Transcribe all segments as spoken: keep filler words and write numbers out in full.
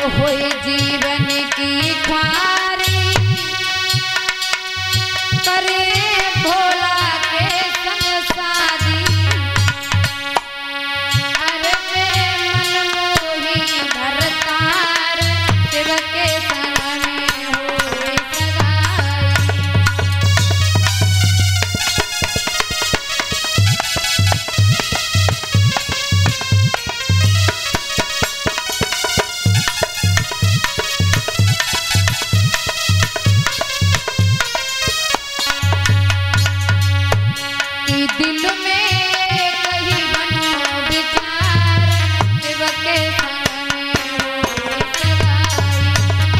हुई जीवन की ख्वारी करे भोला के संग शादी। अरे मेरे मन मोही भरतार शिव के संग में हुई सगाई। दिल में कहीं बनो विचार शिव के संग में हुई सगाई।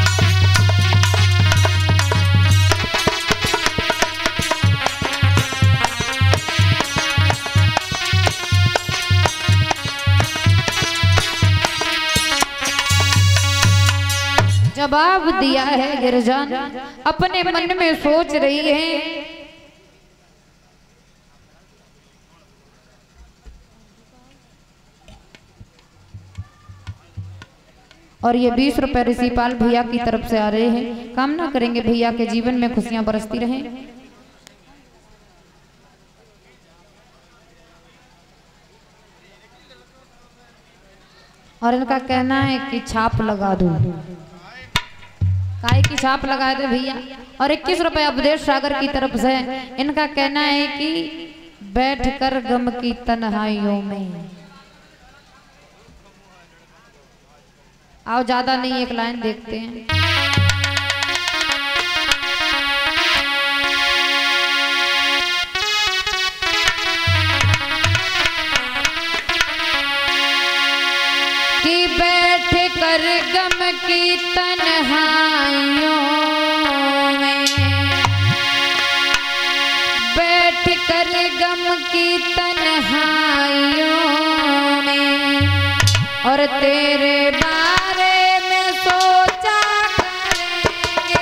जवाब दिया है गिरजान, अपने मन में सोच रही है और ये बीस रुपए ऋषिपाल भैया की तरफ से आ रहे हैं। कामना करेंगे भैया के जीवन में खुशियां बरसती रहें। और इनका कहना है कि छाप लगा दूं, काय की छाप लगा दे भैया। और इक्कीस रुपए अवधेश सागर की तरफ से इनका कहना है कि बैठकर गम की तन्हाइयों में। आओ ज्यादा नहीं, एक लाइन देखते हैं। कि बैठ कर गम की तन्हाइयों में, बैठ कर गम की तन्हाइयों में और तेरे बारे में सोचा करेंगे।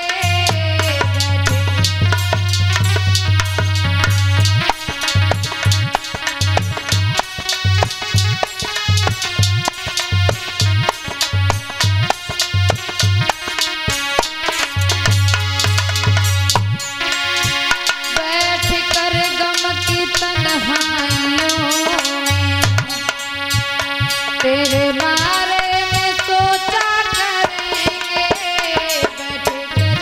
बैठ कर गम की तन्हाइयों में तेरे बारे में सोचा करेंगे। बैठ कर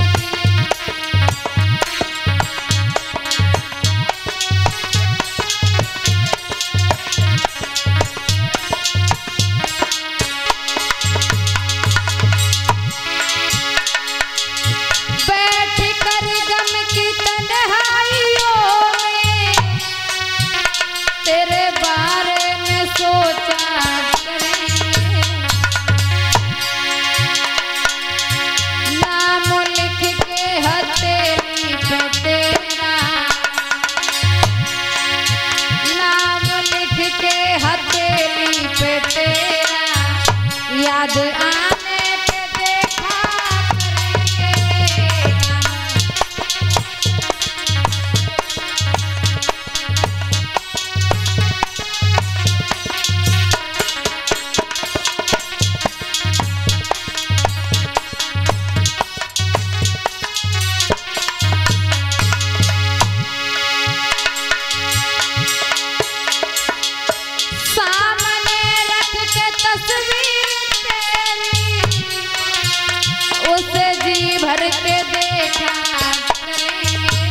बैठ कर गम की तन्हाइयों में तेरे बारे में सोचा करेंगे। नाम लिख के हथेली पे तेरा, नाम लिख के हथेली पे तेरा याद आने पे देखा करेंगे। सामने रख के तस्वीर तेरी उसे जी भर के देखा करेंगे।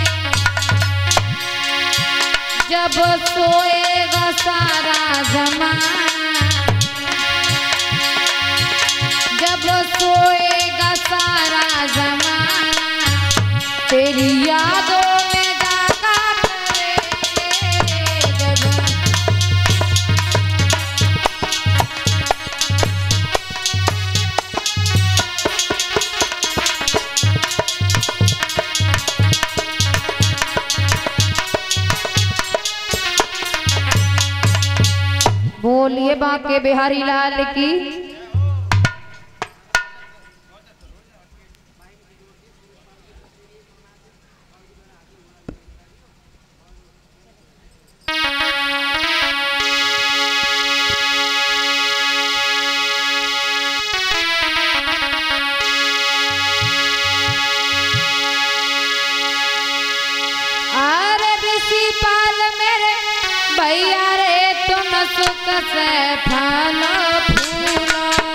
जब सोएगा सारा जमाना, जब सोएगा सारा जमाना तेरी यादों में जागा करेंगे। जब बोलिए बांके बिहारी लाल की। सुख से फल फूल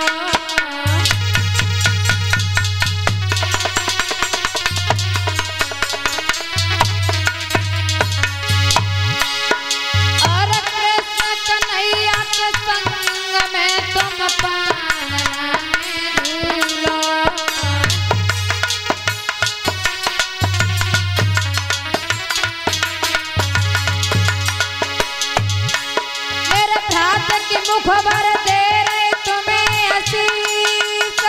और कृष्ण कन्हैया के संग में तुम पालना में झूलो। मुखबर दे रहे तुम्हें आशीष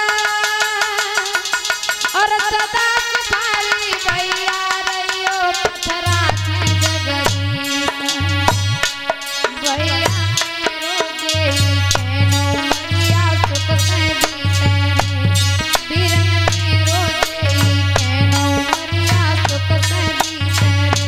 और सदा सुखाली भैया रहियो पथरा थे जगदीश भैया मेरो देवी कहनो मरिया सुख से बीते रे बीरन मेरो देवी कहनो मरिया सुख से बीते रे।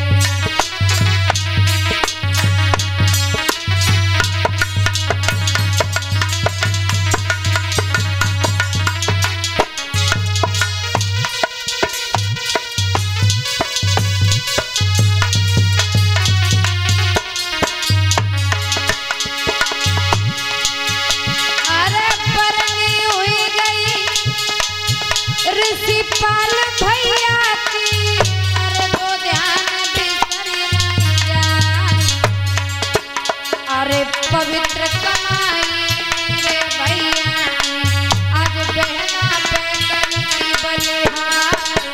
पाल भैया की कर दो ध्यान बिसर नहीं जाए अरे पवित्र कमाई मेरे भैया आज बहना पे करी बलिहार।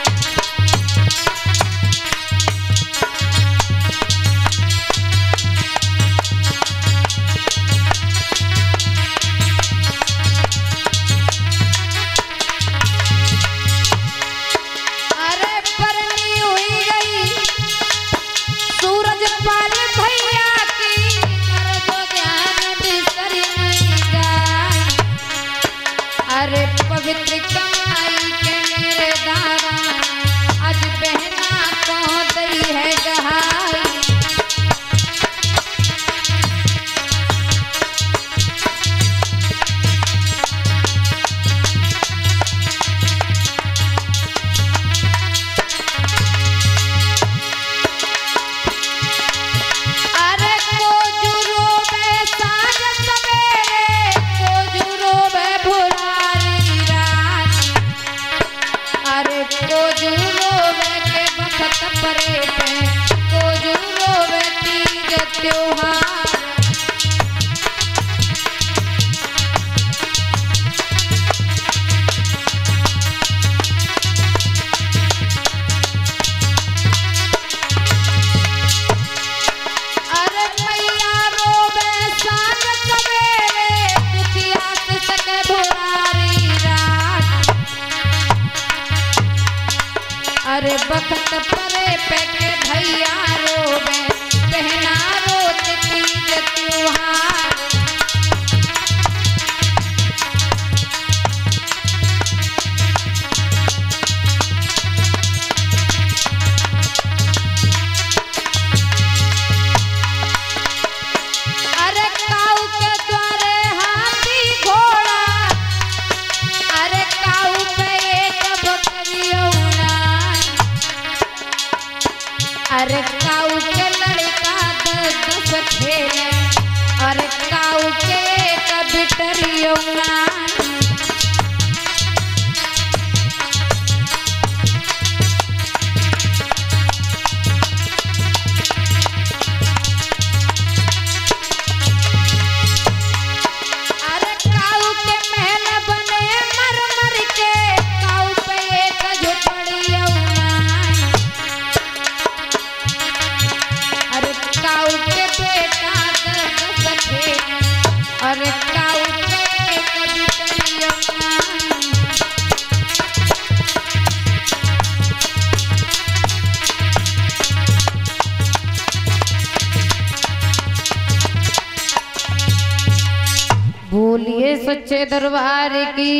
पाल भैया की कर दो ध्यान बिसर नहीं जाए अरे पवित्र कमाई के मेरे दारा आज बहना को दई है गहाई। परे पे को जो रोवे तीज त्योहार अरे मैया रोवे सांझ सवेरे दुखिया से सके भुरारी रात अरे बखत परे पे के भैया रोवे बहना रोत तीज त्योहार। अरे काऊ के द्वारे हाथी घोड़ा अरे काऊ पे एक बकरियों अरे काऊ के लड़का दस दस खेले अरे काऊ के एक बिटरियों अरे काऊ के महल बने मर मर के काऊ पे एक झोपड़ियों काऊ के बेटा दस सखे अरे काऊ के कभी करियो बोलिए सच्चे दरबार की।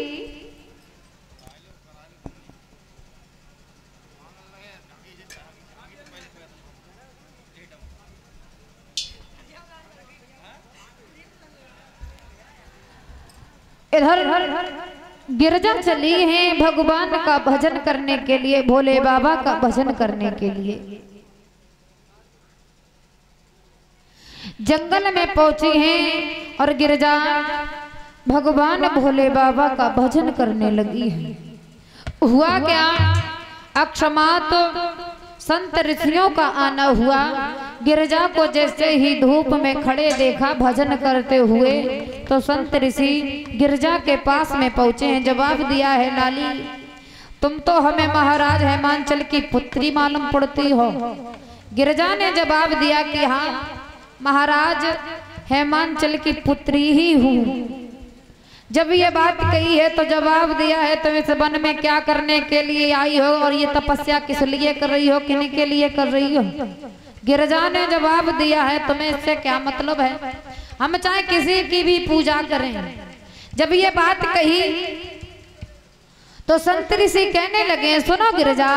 इधर गिरजा चली हैं भगवान का भजन करने के लिए, भोले बाबा का भजन करने के लिए। जंगल में पहुंची हैं और गिरजा भगवान भोले बाबा का भजन करने लगी है। हुआ क्या, अक्षमात संत ऋषियों का आना हुआ। गिरजा को जैसे ही धूप में खड़े देखा भजन करते हुए, तो संत ऋषि गिरजा के पास में पहुंचे हैं। जवाब दिया है, लाली तुम तो हमें महाराज हेमांचल की पुत्री मालूम पड़ती हो। गिरजा ने जवाब दिया कि हाँ महाराज, हेमांचल की पुत्री ही हूँ। जब ये बात कही है तो जवाब दिया है, तुम इस वन में क्या करने के लिए आई हो और ये तपस्या किस लिए कर रही हो, किन के लिए कर रही हो। गिरजा ने जवाब दिया है, तुम्हें इससे क्या मतलब है, हम चाहे किसी की भी पूजा करें। जब ये बात कही तो संत ऋषि कहने लगे, सुनो गिरजा,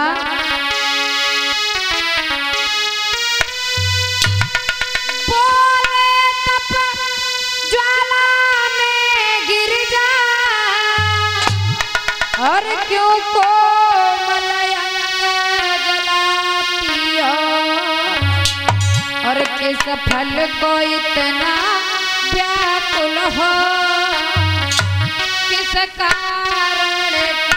और क्यों को मलयंग जलाती हो, और किस फल को इतना व्याकुल हो, किस कारण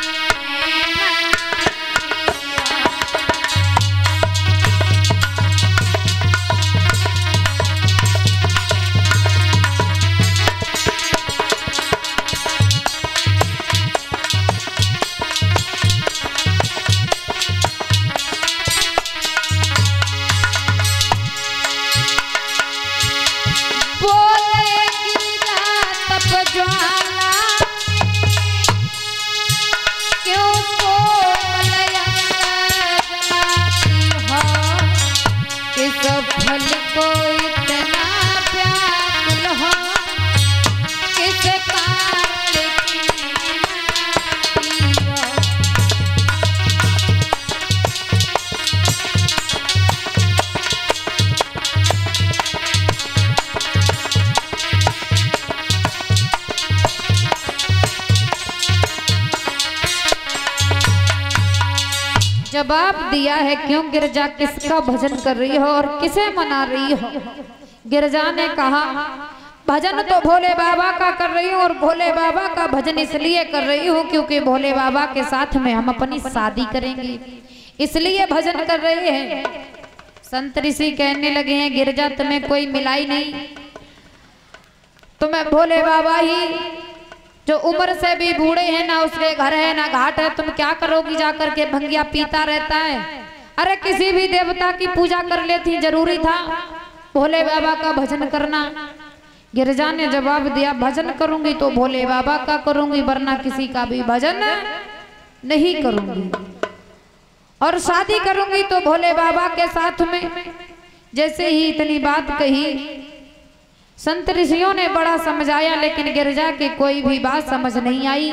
जवाब दिया है, क्यों गिरजा किसका भजन कर रही हो और किसे मना रही हो। गिरजा ने कहा, भजन तो भोले बाबा का कर रही हूँ और भोले बाबा का भजन इसलिए कर रही हूँ क्योंकि भोले बाबा के साथ में हम अपनी शादी करेंगे, इसलिए भजन कर रहे हैं। संत ऋषि कहने लगे हैं, गिरजा तुम्हें कोई मिला ही नहीं, तुम्हें भोले बाबा ही जो उम्र से भी बूढ़े हैं, ना उसके घर है ना घाट है, तुम क्या करोगी जाकर के, भंगिया पीता रहता है। अरे किसी भी देवता की पूजा कर लेती, जरूरी था भोले बाबा का भजन करना। गिरजा ने जवाब दिया, भजन करूंगी तो भोले बाबा का करूंगी, वरना किसी का भी भजन नहीं करूंगी, और शादी करूंगी तो भोले बाबा के साथ में। जैसे ही इतनी बात कही, संत ऋषियों ने बड़ा समझाया, लेकिन गिरजा की कोई भी बात समझ नहीं आई,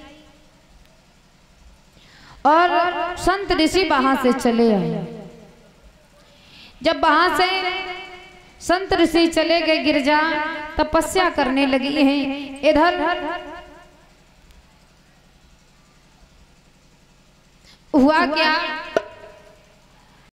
और संत ऋषि वहां से चले आए। जब वहां से संत ऋषि चले गए, गिरजा तपस्या करने लगी हैं। इधर हुआ क्या,